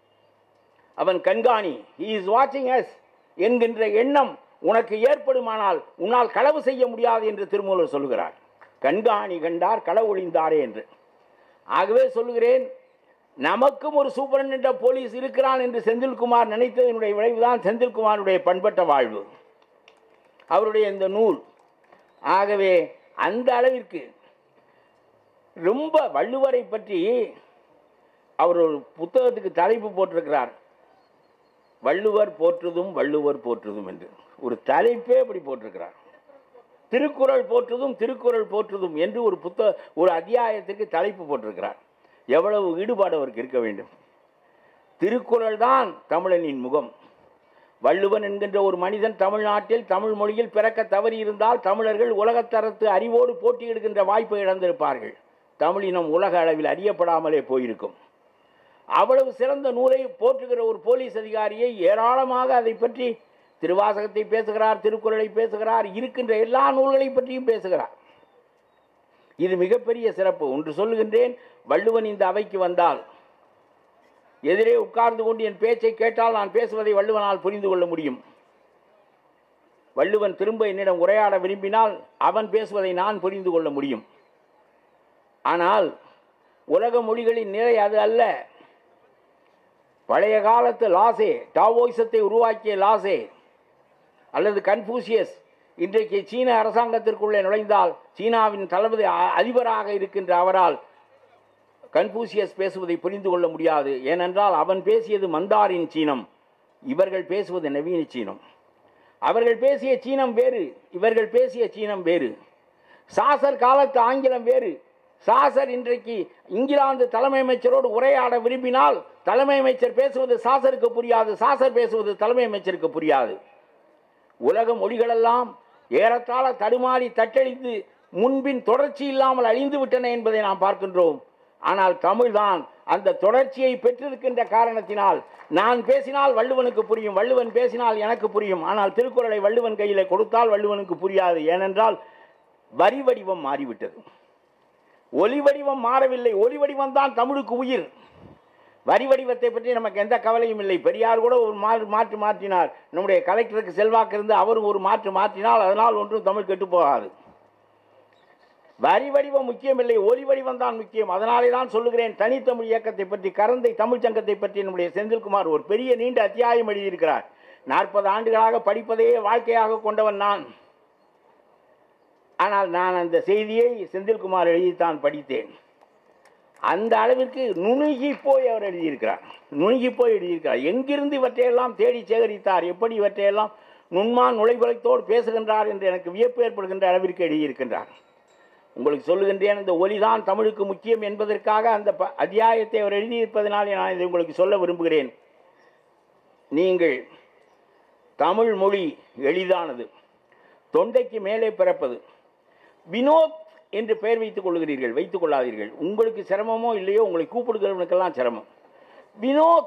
அவன் கண்காணி, he is watching us என்கின்ற எண்ணம் உனக்கு ஏற்படுமானால் உன்னால் களவு செய்ய முடியாது என்று திருமூலர் சொல்கிறார். கண்காணி கண்டார் கள ஒளிந்தாரே என்று. ஆகவே சொல்லுகிறேன், நமக்கும் ஒரு சூப்பரண்டென்ட் ஆஃப் போலீஸ் இருக்கிறான் என்று செந்தில்குமார் நினைத்ததனுடைய விளைவுதான் செந்தில்குமாருடைய பண்பட்ட வாழ்வு, அவருடைய இந்த நூல். ஆகவே அந்த அளவிற்கு ரொம்ப வள்ளுவரை பற்றி அவர் ஒரு புத்தகத்துக்கு தலைப்பு போட்டிருக்கிறார், வள்ளுவர் போற்றுதும் வள்ளுவர் போற்றுதும் என்று ஒரு தலைப்பே அப்படி போட்டிருக்கிறார். திருக்குறள் போற்றுதும் திருக்குறள் போற்றுதும் என்று ஒரு அத்தியாயத்திற்கு தலைப்பு போட்டிருக்கிறார். எவ்வளவு ஈடுபாடு அவருக்கு இருக்க வேண்டும். திருக்குறள் தான் தமிழனின் முகம். வள்ளுவன் என்கின்ற ஒரு மனிதன் தமிழ்நாட்டில் தமிழ் மொழியில் பிறக்க தவறி இருந்தால் தமிழர்கள் உலகத்தரத்து அறிவோடு போட்டியிடுகின்ற வாய்ப்பை இழந்திருப்பார்கள். தமிழினம் உலக அளவில் அறியப்படாமலே போயிருக்கும். அவ்வளவு சிறந்த நூலை போற்றுகிற ஒரு போலீஸ் அதிகாரியை ஏராளமாக அதை பற்றி திருவாசகத்தை பேசுகிறார், திருக்குறளை பேசுகிறார், இருக்கின்ற எல்லா நூல்களை பற்றியும் பேசுகிறார். இது மிகப்பெரிய சிறப்பு. ஒன்று சொல்லுகின்றேன், வள்ளுவன் இந்த அவைக்கு வந்தால், எதிரே உட்கார்ந்து கொண்டு என் பேச்சை கேட்டால் நான் பேசுவதை வள்ளுவனால் புரிந்து கொள்ள முடியும். வள்ளுவன் திரும்ப என்னிடம் உரையாட விரும்பினால் அவன் பேசுவதை நான் புரிந்து கொள்ள முடியும். ஆனால் உலக மொழிகளின் நிலை அது அல்ல. பழைய காலத்து லாசே, டாவோயிசத்தை உருவாக்கிய லாசே அல்லது கன்ஃபூசியஸ் இன்றைக்கு சீன அரசாங்கத்திற்குள்ளே நுழைந்தால் சீனாவின் தளபதி அதிபராக இருக்கின்ற அவரால் கன்ஃபூசியஸ் பேசுவதை புரிந்து கொள்ள முடியாது. ஏனென்றால் அவன் பேசியது மந்தாரின் சீனம், இவர்கள் பேசுவது நவீன சீனம். அவர்கள் பேசிய சீனம் வேறு, இவர்கள் பேசிய சீனம் வேறு. சாசர் காலத்து ஆங்கிலம் வேறு. சாசர் இன்றைக்கு இங்கிலாந்து தலைமை அமைச்சரோடு உரையாட விரும்பினால் தலைமை அமைச்சர் பேசுவது சாசருக்கு புரியாது, சாசர் பேசுவது தலைமை அமைச்சருக்கு புரியாது. உலக மொழிகளெல்லாம் ஏறத்தாழ தடுமாறி தட்டழித்து முன்பின் தொடர்ச்சி இல்லாமல் அழிந்து விட்டன என்பதை நாம் பார்க்கின்றோம். ஆனால் தமிழ்தான் அந்த தொடர்ச்சியை பெற்றிருக்கின்ற காரணத்தினால் நான் பேசினால் வள்ளுவனுக்கு புரியும், வள்ளுவன் பேசினால் எனக்கு புரியும். ஆனால் திருக்குறளை வள்ளுவன் கையில் கொடுத்தால் வள்ளுவனுக்கு புரியாது. ஏனென்றால் வரி வடிவம் மாறிவிட்டது, ஒலி வடிவம் மாறவில்லை. ஒலி வடிவம் தான் தமிழுக்கு உயிர். வரி வடிவத்தை பற்றி நமக்கு எந்த கவலையும் இல்லை. பெரியார் கூட ஒரு மாற்று மாற்றினார். நம்முடைய கலெக்டருக்கு செல்வாக்கு இருந்து அவரும் ஒரு மாற்று மாற்றினால் அதனால் ஒன்றும் தமிழ் கெட்டு போகாது. வரி வடிவம் முக்கியமில்லை, ஒலி வடிவம் தான் முக்கியம். அதனாலே தான் சொல்லுகிறேன், தனித்தமிழ் இயக்கத்தை பற்றி, கரந்தை தமிழ் சங்கத்தை பற்றி நம்முடைய செந்தில்குமார் ஒரு பெரிய நீண்ட அத்தியாயம் எழுதியிருக்கிறார். 40 ஆண்டுகளாக படிப்பதையே வாழ்க்கையாக கொண்டவன் நான். ஆனால் நான் அந்த செய்தியை செந்தில்குமார் எழுதித்தான் படித்தேன். அந்த அளவிற்கு நுணுகி போய் அவர் எழுதியிருக்கிறார், நுணுகி போய் எழுதியிருக்கிறார். எங்கிருந்து இவற்றையெல்லாம் தேடி சேகரித்தார், எப்படி இவற்றையெல்லாம் நுண்மான் நுழைவுலத்தோடு பேசுகின்றார் என்று எனக்கு வியப்பு ஏற்படுகின்ற அளவிற்கு எழுதியிருக்கின்றார். உங்களுக்கு சொல்லுகின்றேன், இந்த ஒலிதான் தமிழுக்கு முக்கியம் என்பதற்காக அந்த அத்தியாயத்தை அவர் எழுதியிருப்பதனால் நான் இதை உங்களுக்கு சொல்ல விரும்புகிறேன். நீங்கள் தமிழ் மொழி எளிதானது, தொண்டைக்கு மேலே பிறப்பது. வினோத் என்று பெயர் வைத்துக் கொள்கிறீர்கள், வைத்துக் கொள்ளாதீர்கள். உங்களுக்கு சிரமமோ இல்லையோ, உங்களை கூப்பிடுகிறவனுக்கெல்லாம் சிரமம். வினோத்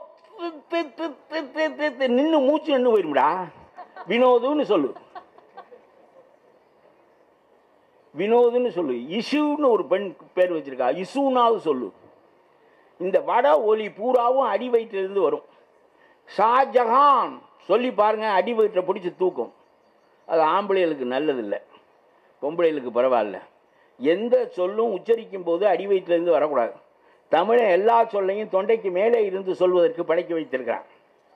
நின்று மூச்சு நின்று போயிரும்டா, வினோதுன்னு சொல்லு, வினோதுன்னு சொல்லு. இசுன்னு ஒரு பெண் பேர் வச்சிருக்கா, இசுனாவது சொல்லு. இந்த வட ஒலி பூராவும் அடி வயிற்றிலிருந்து வரும். ஷாஜஹான் சொல்லி பாருங்க, அடி வயிற்றை பிடிச்சி தூக்கும். அது ஆம்பளைகளுக்கு நல்லதில்லை, பொம்பளைகளுக்கு பரவாயில்ல. எந்த சொல்லும் உச்சரிக்கும் போது அடி வயிற்றிலிருந்து வரக்கூடாது. தமிழை எல்லா சொல்லையும் தொண்டைக்கு மேலே இருந்து சொல்வதற்கு படைக்க வைத்திருக்கிறான்.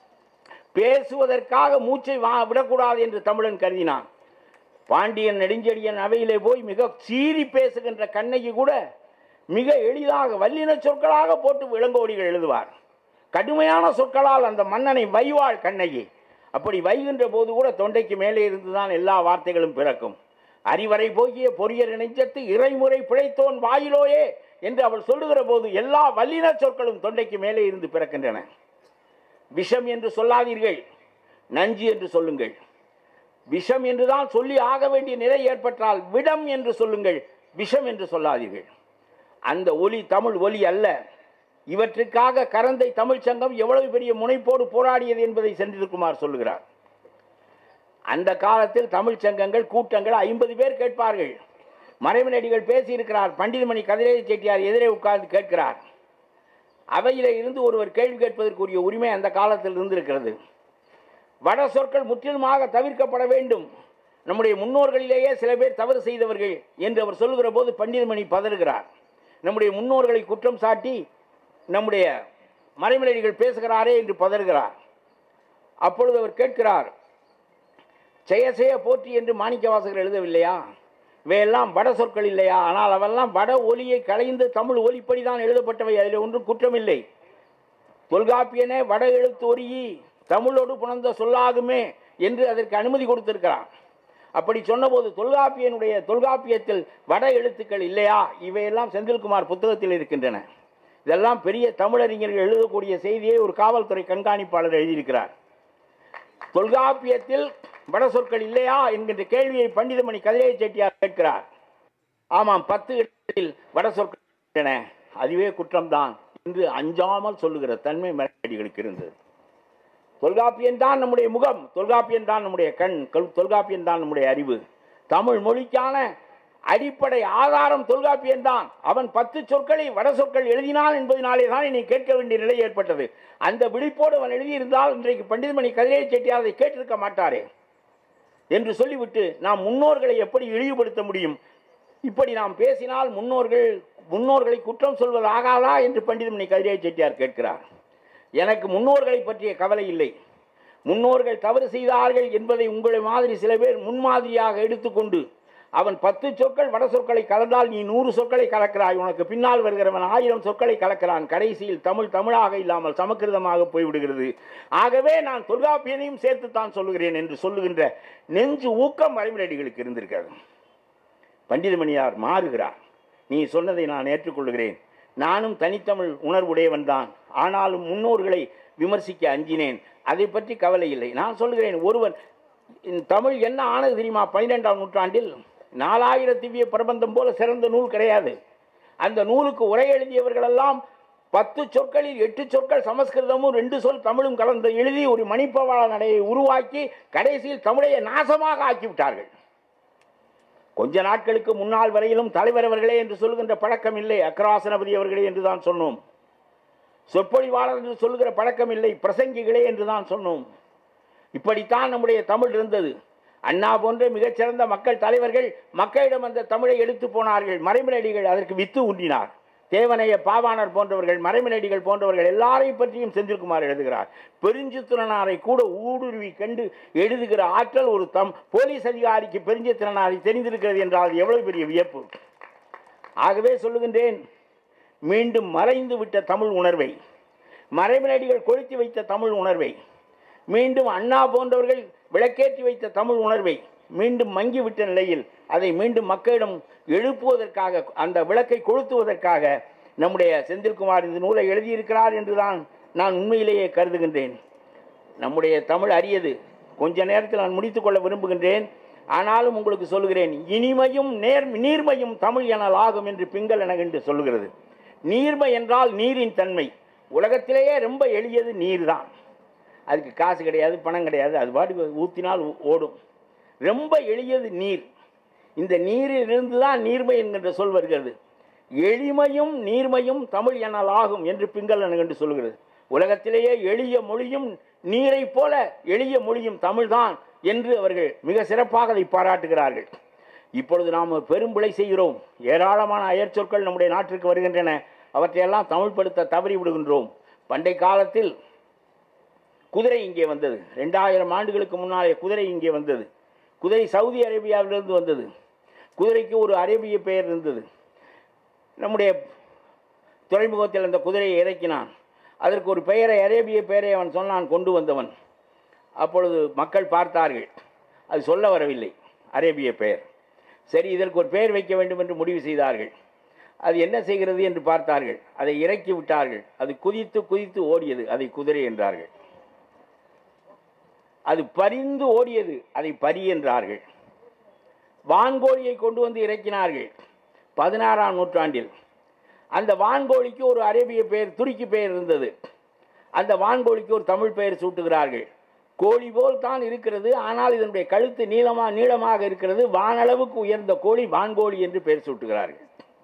பேசுவதற்காக மூச்சை விடக்கூடாது என்று தமிழன் கருதினான். பாண்டியன் நெடுஞ்செழியன் அவையிலே போய் மிக சீறி பேசுகின்ற கண்ணகி கூட மிக எளிதாக வல்லின சொற்களாக போட்டு இளங்கோடிகள் எழுதுவார். கடுமையான சொற்களால் அந்த மன்னனை வைவாள் கண்ணகி. அப்படி வைகின்ற போது கூட தொண்டைக்கு மேலே இருந்துதான் எல்லா வார்த்தைகளும் பிறக்கும். அறிவரை போகிய பொறியர் நெஞ்சத்து இறைமுறை பிழைத்தோன் வாயிலோயே என்று அவள் சொல்லுகிற போது எல்லா வல்லின சொற்களும் தொண்டைக்கு மேலே இருந்து பிறக்கின்றன. விஷம் என்று சொல்லாதீர்கள், நஞ்சு என்று சொல்லுங்கள். விஷம் என்றுதான் சொல்லி ஆக வேண்டிய நிலை ஏற்பட்டால் விடம் என்று சொல்லுங்கள், விஷம் என்று சொல்லாதீர்கள். அந்த ஒலி தமிழ் ஒலி அல்ல. இவற்றுக்காக கரந்தை தமிழ் சங்கம் எவ்வளவு பெரிய முனைப்போடு போராடியது என்பதை செந்தில்குமார் சொல்லுகிறார். அந்த காலத்தில் தமிழ் சங்கங்கள் கூட்டங்கள் 50 பேர் கேட்பார்கள். மறைமலடிகள் பேசியிருக்கிறார். பண்டிதமணி கதிரேச செட்டியார் எதிரே உட்கார்ந்து கேட்கிறார். அவையிலே இருந்து ஒருவர் கேள்வி கேட்பதற்குரிய உரிமை அந்த காலத்தில் இருந்திருக்கிறது. வட சொற்கள் முற்றிலுமாக தவிர்க்கப்பட வேண்டும். நம்முடைய முன்னோர்களிலேயே சில பேர் தவறு செய்தவர்கள் என்று அவர் சொல்லுகிற போது பண்டிதமணி பதறுகிறார். நம்முடைய முன்னோர்களை குற்றம் சாட்டி நம்முடைய மறைமலடிகள் பேசுகிறாரே என்று பதறுகிறார். அப்பொழுது அவர் கேட்கிறார், செயசெய போற்றி என்று மாணிக்கவாசகர் எழுதவில்லையா? இவையெல்லாம் வட சொற்கள் இல்லையா? ஆனால் அவெல்லாம் வட ஒலியை களைந்து தமிழ் ஒலிப்படிதான் எழுதப்பட்டவை, அதில் ஒன்றும் குற்றமில்லை. தொல்காப்பியனே வட எழுத்து ஒரியை தமிழோடு புணர்ந்த சொல்லாகுமே என்று அதற்கு அனுமதி கொடுத்திருக்கிறார். அப்படி சொன்னபோது தொல்காப்பியத்தில் வட எழுத்துக்கள் இல்லையா? இவையெல்லாம் செந்தில்குமார் புத்தகத்தில் இருக்கின்றன. இதெல்லாம் பெரிய தமிழறிஞர்கள் எழுதக்கூடிய செய்தியை ஒரு காவல்துறை கண்காணிப்பாளர் எழுதியிருக்கிறார். தொல்காப்பியத்தில் வட சொற்கள் இல்லையா என்கின்ற கேள்வியை பண்டிதமணி கதிரேச செட்டியார் கேட்கிறார். ஆமாம், 10 இடத்தில் வட சொற்கள், அதுவே குற்றம்தான் என்று அஞ்சாமல் சொல்லுகிற தன்மை மறைமலடிகளுக்கு இருந்தது. தொல்காப்பியன் தான் நம்முடைய முகம், தொல்காப்பியன் தான் நம்முடைய கண், தொல்காப்பியன் தான் நம்முடைய அறிவு. தமிழ் மொழிக்கான அடிப்படை ஆதாரம் தொல்காப்பியன் தான். அவன் 10 சொற்களை வட சொற்கள் எழுதினான் என்பதனாலே தான் என்னை கேட்க வேண்டிய நிலை ஏற்பட்டது. அந்த விழிப்போடு அவன் எழுதியிருந்தால் இன்றைக்கு பண்டிதமணி கதிரேச செட்டியார் அதை கேட்டிருக்க மாட்டாரே என்று சொல்லிவிட்டு நாம் முன்னோர்களை எப்படி இழிவுபடுத்த முடியும்? இப்படி நாம் பேசினால் முன்னோர்களை குற்றம் சொல்வது ஆகாதா என்று பண்டிதமணி கதிரேச செட்டியார் கேட்கிறார். எனக்கு முன்னோர்களை பற்றிய கவலை இல்லை. முன்னோர்கள் தவறு செய்தார்கள் என்பதை உங்களை மாதிரி சில பேர் முன்மாதிரியாக எடுத்துக்கொண்டு அவன் 10 சொற்கள் வட சொற்களை கலந்தால் நீ 100 சொற்களை கலக்கிறாய், உனக்கு பின்னால் வருகிறவன் 1000 சொற்களை கலக்கிறான், கடைசியில் தமிழ் தமிழாக இல்லாமல் சமக்கிருதமாக போய்விடுகிறது. ஆகவே நான் தொல்காப்பியனையும் சேர்த்துத்தான் சொல்லுகிறேன் என்று சொல்லுகின்ற நெஞ்சு ஊக்கம் மறைமலடிகளுக்கு இருந்திருக்கிறது. பண்டிதமணியார் மாறுகிறார். நீ சொன்னதை நான் ஏற்றுக்கொள்கிறேன். நானும் தனித்தமிழ் உணர்வுடையவன் தான். ஆனாலும் முன்னோர்களை விமர்சிக்க அஞ்சினேன். அதை பற்றி கவலை இல்லை. நான் சொல்கிறேன், ஒருவன் தமிழ் என்ன ஆனது தெரியுமா? 12ஆம் நூற்றாண்டில் 4000 திவ்ய பிரபந்தம் போல சிறந்த நூல் கிடையாது. அந்த நூலுக்கு உரை எழுதியவர்களெல்லாம் 10 சொற்களில் 8 சொற்கள் சமஸ்கிருதமும் 2 சொல் தமிழும் கலந்து எழுதி ஒரு மணிப்பவாள நடையை உருவாக்கி கடைசியில் தமிழையை நாசமாக ஆக்கிவிட்டார்கள். கொஞ்ச நாட்களுக்கு முன்னால் வரையிலும் தலைவர் அவர்களே என்று சொல்லுகின்ற பழக்கம் இல்லை, அக்ராசனபதி அவர்களே என்று தான் சொன்னோம். சொற்பொழிவாளர் என்று சொல்லுகிற பழக்கம் இல்லை, பிரசங்கிகளே என்று தான் சொன்னோம். இப்படித்தான் நம்முடைய தமிழ் இருந்தது. அண்ணா போன்ற மிகச்சிறந்த மக்கள் தலைவர்கள் மக்களிடம் அந்த தமிழை எடுத்து போனார்கள். மறைமலடிகள் அதற்கு வித்து ஊன்றினார். தேவனைய பாவாணர் போன்றவர்கள், மறைமலடிகள் போன்றவர்கள் எல்லாரையும் பற்றியும் செந்தில்குமார் எழுதுகிறார். பெருஞ்சித்திரனாரை கூட ஊடுருவி கண்டு எழுதுகிற ஆற்றல் ஒரு போலீஸ் அதிகாரிக்கு பெருஞ்சித்திரனாரை தெரிந்திருக்கிறது என்றால் எவ்வளவு பெரிய வியப்பு. ஆகவே சொல்லுகின்றேன், மீண்டும் மறைந்து விட்ட தமிழ் உணர்வை, மறைமலடிகள் கொளுத்தி வைத்த தமிழ் உணர்வை, மீண்டும் அண்ணா போன்றவர்கள் விளக்கேற்றி வைத்த தமிழ் உணர்வை மீண்டும் மங்கிவிட்ட நிலையில் அதை மீண்டும் மக்களிடம் எழுப்புவதற்காக, அந்த விளக்கை கொளுத்துவதற்காக நம்முடைய செந்தில்குமார் இந்த நூலை எழுதியிருக்கிறார் என்றுதான் நான் உண்மையிலேயே கருதுகின்றேன். நம்முடைய தமிழ் அரியது. கொஞ்ச நேரத்தில் நான் முடித்துக்கொள்ள விரும்புகின்றேன். ஆனாலும் உங்களுக்கு சொல்கிறேன், இனிமையும் நீர்மையும் தமிழ் எனல் ஆகும் என்று பிங்கல் என்று சொல்லுகிறது. நீர்மை என்றால் நீரின் தன்மை. உலகத்திலேயே ரொம்ப எளியது நீர் தான். அதுக்கு காசு கிடையாது, பணம் கிடையாது, அது பாட்டுக்கு ஊற்றினால் ஓடும். ரொம்ப எளியது நீர். இந்த நீரிலிருந்து தான் நீர்மை என்கின்ற சொல் வருகிறது. எளிமையும் நீர்மையும் தமிழ் எனல் ஆகும் என்று பிங்கல் என்று சொல்கிறது. உலகத்திலேயே எளிய மொழியும் நீரை போல எளிய மொழியும் தமிழ்தான் என்று அவர்கள் மிக சிறப்பாக அதை பாராட்டுகிறார்கள். இப்பொழுது நாம் பெரும்பிழை செய்கிறோம். ஏராளமான அயற்சொற்கள் நம்முடைய நாட்டிற்கு வருகின்றன. அவற்றையெல்லாம் தமிழ்படுத்த தவறி விடுகின்றோம். பண்டை காலத்தில் குதிரை இங்கே வந்தது. 2000 ஆண்டுகளுக்கு முன்னாலே குதிரை இங்கே வந்தது. குதிரை சவுதி அரேபியாவிலிருந்து வந்தது. குதிரைக்கு ஒரு அரேபிய பெயர் இருந்தது. நம்முடைய துறைமுகத்தில் அந்த குதிரையை இறக்கினான். அதற்கு ஒரு பெயரை, அரேபிய பெயரை அவன் சொன்னான், கொண்டு வந்தவன். அப்பொழுது மக்கள் பார்த்தார்கள், அது சொல்ல வரவில்லை அரேபிய பெயர். சரி, இதற்கு ஒரு பெயர் வைக்க வேண்டும் என்று முடிவு செய்தார்கள். அது என்ன செய்கிறது என்று பார்த்தார்கள். அதை இறக்கி விட்டார்கள். அது குதித்து குதித்து ஓடியது. அதை குதிரை என்றார்கள். அது பரிந்து ஓடியது. அதை பரி என்றார்கள். வான்கோழியை கொண்டு வந்து இறக்கினார்கள் 16ஆம் நூற்றாண்டில். அந்த வான்கோழிக்கு ஒரு அரேபிய பெயர், துருக்கி பெயர் இருந்தது. அந்த வான்கோழிக்கு ஒரு தமிழ் பெயர் சூட்டுகிறார்கள். கோழி போல் தான் இருக்கிறது, ஆனால் இதனுடைய கழுத்து நீளமாக இருக்கிறது. வானளவுக்கு உயர்ந்த கோழி வான்கோழி என்று பெயர் சூட்டுகிறார்கள்.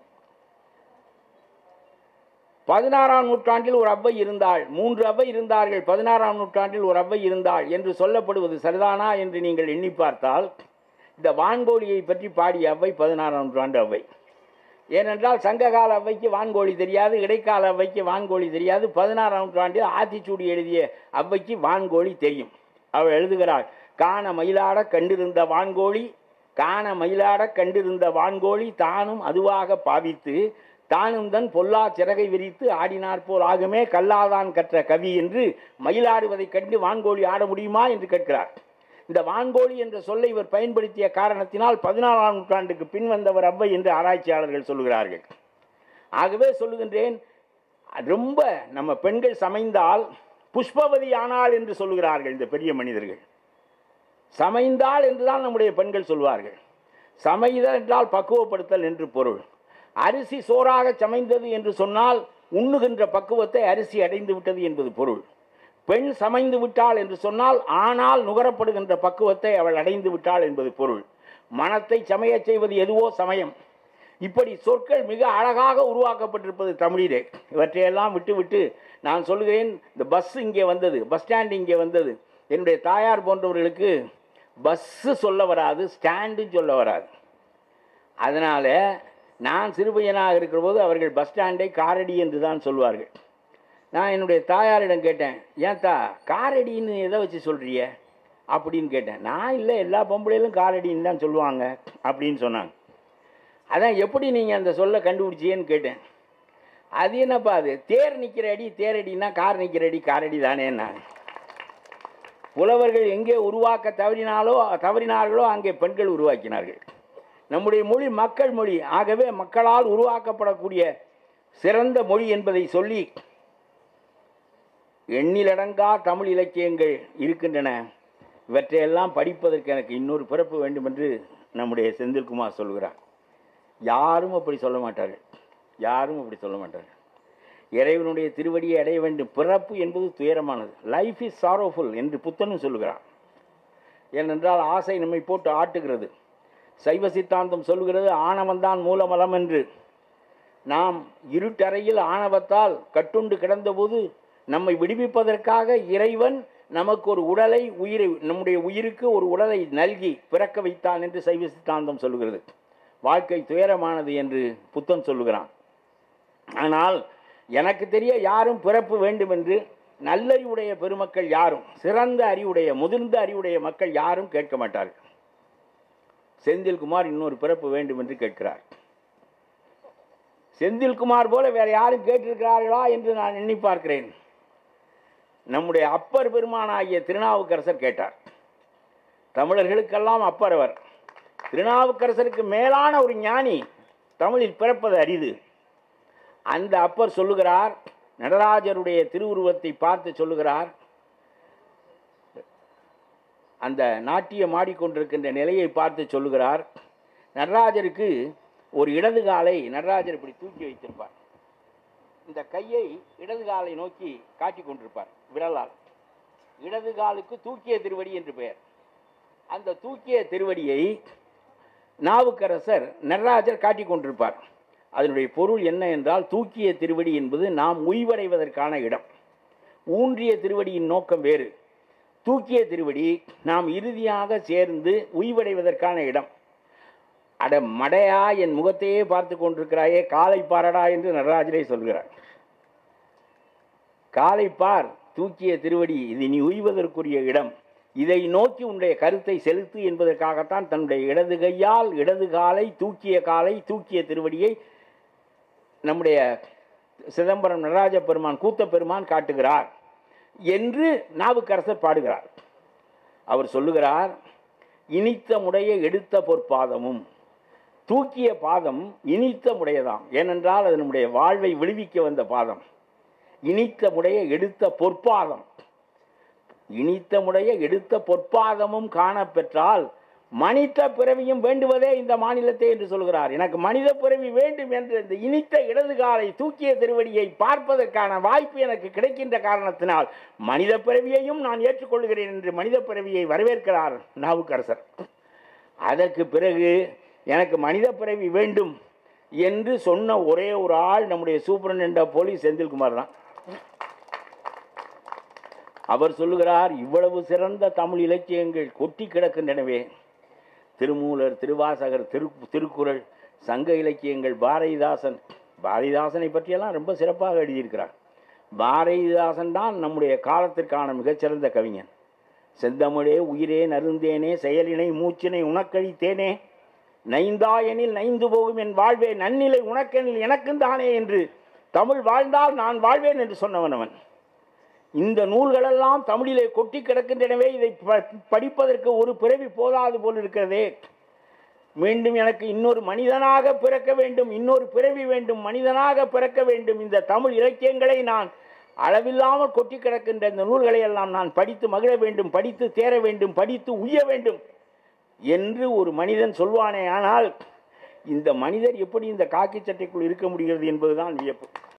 16ஆம் நூற்றாண்டில் ஒரு அவ்வை இருந்தாள், 3 அவ்வை இருந்தார்கள். 16ஆம் நூற்றாண்டில் ஒரு அவ்வை இருந்தாள் என்று சொல்லப்படுவது சரிதானா என்று நீங்கள் எண்ணி பார்த்தால், இந்த வான்கோழியை பற்றி பாடிய அவ்வை 16ஆம் நூற்றாண்டு அவ்வை. ஏனென்றால் சங்ககால அவ்வைக்கு வான்கோழி தெரியாது, இடைக்கால அவ்வைக்கு வான்கோழி தெரியாது. 16ஆம் நூற்றாண்டில் ஆத்திச்சூடி எழுதிய அவ்வைக்கு வான்கோழி தெரியும். அவள் எழுதுகிறாள், காண மயிலாட கண்டிருந்த வான்கோழி, காண மயிலாட கண்டிருந்த வான்கோழி தானும் அதுவாக பாவித்து தானும் தன் பொல்லா சிறகை விரித்து ஆடினார் போல் ஆகுமே கல்லாதான் கற்ற கவி என்று மயிலாடுவதை கண்டு வான்கோழி ஆட முடியுமா என்று கேட்கிறார். இந்த வான்கோழி என்ற சொல்லை இவர் பயன்படுத்திய காரணத்தினால் 16ஆம் நூற்றாண்டுக்கு பின் வந்தவர் அவ்வை என்று ஆராய்ச்சியாளர்கள் சொல்லுகிறார்கள். ஆகவே சொல்லுகின்றேன், ரொம்ப நம்ம பெண்கள் சமைந்தால் புஷ்பவதி ஆனாள் என்று சொல்லுகிறார்கள். இந்த பெரிய மனிதர்கள் சமைந்தாள் என்றுதான் நம்முடைய பெண்கள் சொல்வார்கள். சமைதல் என்றால் பக்குவப்படுத்தல் என்று பொருள். அரிசி சோறாக சமைந்தது என்று சொன்னால் உண்ணுகின்ற பக்குவத்தை அரிசி அடைந்து விட்டது என்பது பொருள். பெண் சமைந்து விட்டாள் என்று சொன்னால் ஆனால் நுகரப்படுகின்ற பக்குவத்தை அவள் அடைந்து விட்டாள் என்பது பொருள். மனத்தை சமைய செய்வது எதுவோ சமயம். இப்படி சொற்கள் மிக அழகாக உருவாக்கப்பட்டிருப்பது தமிழிலே. இவற்றையெல்லாம் விட்டுவிட்டு நான் சொல்கிறேன், இந்த பஸ் இங்கே வந்தது, பஸ் ஸ்டாண்ட் இங்கே வந்தது. என்னுடைய தாயார் போன்றவர்களுக்கு பஸ்ஸு சொல்ல வராது, ஸ்டாண்டு சொல்ல வராது. அதனால் நான் சிறுபையனாக இருக்கிற போது அவர்கள் பஸ் ஸ்டாண்டை காரடி என்று தான் சொல்வார்கள். நான் என்னுடைய தாயாரிடம் கேட்டேன், ஏன்தா காரடின்னு எதை வச்சு சொல்கிறிய அப்படின்னு கேட்டேன். நான் இல்லை, எல்லா பொம்பளையிலும் காரடின்னு தான் சொல்லுவாங்க அப்படின்னு சொன்னாங்க. அதான் எப்படி நீங்கள் அந்த சொல்ல கண்டுபிடிச்சியன்னு கேட்டேன். அது என்னப்பா அது, தேர் நிற்கிற அடி தேரடின்னா கார் நிற்கிற அடி காரடி தானே. நான் புலவர்கள் எங்கே உருவாக்க தவறினார்களோ அங்கே பெண்கள் உருவாக்கினார்கள். நம்முடைய மொழி மக்கள் மொழி, ஆகவே மக்களால் உருவாக்கப்படக்கூடிய சிறந்த மொழி என்பதை சொல்லி எண்ணிலடங்கா தமிழ் இலக்கியங்கள் இருக்கின்றன. இவற்றையெல்லாம் படிப்பதற்கு எனக்கு இன்னொரு பிறப்பு வேண்டும் என்று நம்முடைய செந்தில்குமார் சொல்கிறார். யாரும் அப்படி சொல்ல மாட்டார்கள், யாரும் அப்படி சொல்ல மாட்டார்கள். இறைவனுடைய திருவடியை அடைய வேண்டும். பிறப்பு என்பது துயரமானது. லைஃப் இஸ் சாரோஃபுல் என்று புத்தனும் சொல்லுகிறான். ஏனென்றால் ஆசை நம்மை போட்டு ஆட்டுகிறது. சைவ சித்தாந்தம் சொல்லுகிறது ஆணவந்தான் மூலமலம் என்று. நாம் இருட்டறையில் ஆணவத்தால் கட்டுண்டு கிடந்தபோது நம்மை விடுவிப்பதற்காக இறைவன் நமக்கு ஒரு உடலை, நம்முடைய உயிருக்கு ஒரு உடலை நல்கி பிறக்க வைத்தான் என்று சைவ சித்தாந்தம் சொல்லுகிறது. வாழ்க்கை துயரமானது என்று புத்தன் சொல்லுகிறான். ஆனால் எனக்கு தெரிய யாரும் பிறப்பு வேண்டும் என்று நல்லறிவுடைய பெருமக்கள் யாரும், சிறந்த அறிவுடைய முதிர்ந்த அறிவுடைய மக்கள் யாரும் கேட்க மாட்டார்கள். செந்தில்குமார் இன்னொரு பிறப்பு வேண்டும் என்று கேட்கிறார். செந்தில்குமார் போல வேற யாரும் கேட்டிருக்கிறார்களா என்று நான் எண்ணி பார்க்கிறேன். நம்முடைய அப்பர் பெருமானாகிய திருநாவுக்கரசர் கேட்டார். தமிழர்களுக்கெல்லாம் அப்பர் அவர். திருநாவுக்கரசருக்கு மேலான ஒரு ஞானி தமிழில் பிறப்பது அரிது. அந்த அப்பர் சொல்லுகிறார், நடராஜருடைய திருவுருவத்தை பார்த்து சொல்லுகிறார், அந்த நாட்டியம் ஆடிக்கொண்டிருக்கின்ற நிலையை பார்த்து சொல்லுகிறார், நடராஜருக்கு ஒரு இடது காலை நடராஜர் இப்படி தூக்கி வைத்திருப்பார். இந்த கையை இடது காலை நோக்கி காட்டி கொண்டிருப்பார் விரலால். இடது காலுக்கு தூக்கிய திருவடி என்று பெயர். அந்த தூக்கிய திருவடியை நாவுக்கரசர் நடராஜர் காட்டி கொண்டிருப்பார். அதனுடைய பொருள் என்ன என்றால், தூக்கிய திருவடி என்பது நாம் உய்வடைவதற்கான இடம். ஊன்றிய திருவடியின் நோக்கம் வேறு. தூக்கிய திருவடி நாம் இறுதியாக சேர்ந்து உய்வடைவதற்கான இடம். அட மடையா, என் முகத்தையே பார்த்து கொண்டிருக்கிறாயே, காலை பாரடா என்று நடராஜரே சொல்கிறார். காலை பார், தூக்கிய திருவடி, இது நீ உய்வதற்குரிய இடம். இதை நோக்கி உன்னுடைய கருத்தை செலுத்து என்பதற்காகத்தான் தன்னுடைய இடது கையால் இடது காலை, தூக்கிய திருவடியை நம்முடைய சிதம்பரம் நடராஜ பெருமான், கூத்த பெருமான் காட்டுகிறார் என்று நாவுக்கரசர் பாடுகிறார். அவர் சொல்லுகிறார், இனித்த முடைய எடுத்த பொற்பாதமும். தூக்கிய பாதம் இனித்த முடையதாம். ஏனென்றால் அது நம்முடைய வாழ்வை விடுவிக்க வந்த பாதம். இனித்த முடைய எடுத்த பொற்பாதம். இனித்த முடைய எடுத்த பொற்பாதமும் காணப்பெற்றால் மனித பிறவியும் வேண்டுவதே இந்த மாநிலத்தை என்று சொல்கிறார். எனக்கு மனித பிறவி வேண்டும் என்று இந்த இனித்த இடது காலை தூக்கிய திருவடியை பார்ப்பதற்கான வாய்ப்பு எனக்கு கிடைக்கின்ற காரணத்தினால் மனித பிறவியையும் நான் ஏற்றுக்கொள்கிறேன் என்று மனித பிறவியை வரவேற்கிறார் நாவுக்கரசர். அதற்கு பிறகு எனக்கு மனித பிறவி வேண்டும் என்று சொன்ன ஒரே ஒரு ஆள் நம்முடைய சூப்பரண்ட் ஆஃப் போலீஸ் செந்தில்குமார் தான். அவர் சொல்லுகிறார், இவ்வளவு சிறந்த தமிழ் இலக்கியங்கள் கொட்டி கிடக்கின்றனவே, திருமூலர், திருவாசகர், திருக்குறள், சங்க இலக்கியங்கள், பாரதிதாசனை பற்றியெல்லாம் ரொம்ப சிறப்பாக எழுதியிருக்கிறார். பாரதிதாசன் தான் நம்முடைய காலத்திற்கான மிகச்சிறந்த கவிஞன். செந்தமிழே உயிரே நருந்தேனே, செயலினை மூச்சினை உனக்கழித்தேனே, நைந்தாயனில் நைந்து போகும் என் வாழ்வே, நன்னிலை உனக்கெனில் எனக்கும் தானே என்று தமிழ் வாழ்ந்தால் நான் வாழ்வேன் என்று சொன்னவன் அவன். இந்த நூல்களெல்லாம் தமிழிலே கொட்டி கிடக்கின்றனவே, இதை படிப்பதற்கு ஒரு பிறவி போதாது போல் இருக்கிறதே. மீண்டும் எனக்கு இன்னொரு மனிதனாக பிறக்க வேண்டும், இன்னொரு பிறவி வேண்டும், மனிதனாக பிறக்க வேண்டும். இந்த தமிழ் இலக்கியங்களை நான் அளவில்லாமல் கொட்டி கிடக்கின்ற இந்த நூல்களை எல்லாம் நான் படித்து மகிழ வேண்டும், படித்து தேர வேண்டும், படித்து உய்ய வேண்டும் என்று ஒரு மனிதன் சொல்வானே. ஆனால் இந்த மனிதர் எப்படி இந்த காக்கி சட்டைக்குள் இருக்க முடிகிறது என்பதுதான் வியப்பு.